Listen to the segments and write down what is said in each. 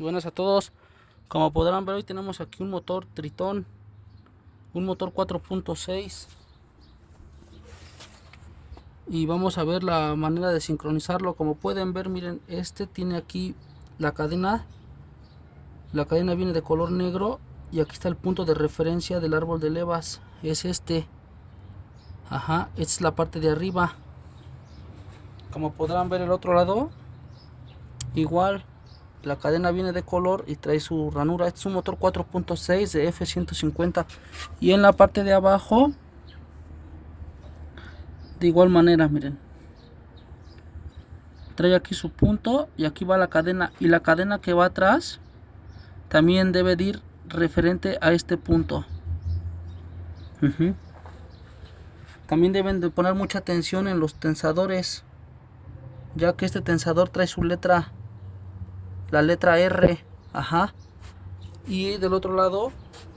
Buenas a todos. Como podrán ver, hoy tenemos aquí un motor Tritón, un motor 4.6, y vamos a ver la manera de sincronizarlo. Como pueden ver, miren, este tiene aquí la cadena viene de color negro, y aquí está el punto de referencia del árbol de levas, es este. Ajá, esta es la parte de arriba. Como podrán ver, el otro lado igual, la cadena viene de color y trae su ranura. Este es un motor 4.6 de F150, y en la parte de abajo de igual manera, miren, trae aquí su punto y aquí va la cadena, y la cadena que va atrás también debe de ir referente a este punto. También deben de poner mucha atención en los tensadores, ya que este tensador trae su letra, la letra R. Ajá. Y del otro lado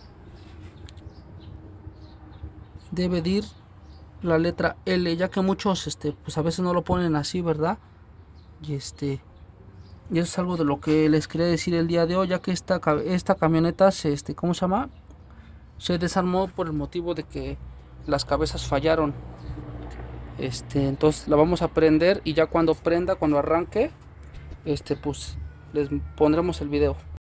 debe de ir la letra L, ya que muchos pues a veces no lo ponen así, ¿verdad? Y y eso es algo de lo que les quería decir el día de hoy, ya que esta camioneta ¿cómo se llama? Se desarmó por el motivo de que las cabezas fallaron. Entonces la vamos a prender, y ya cuando prenda, cuando arranque, pues les pondremos el video.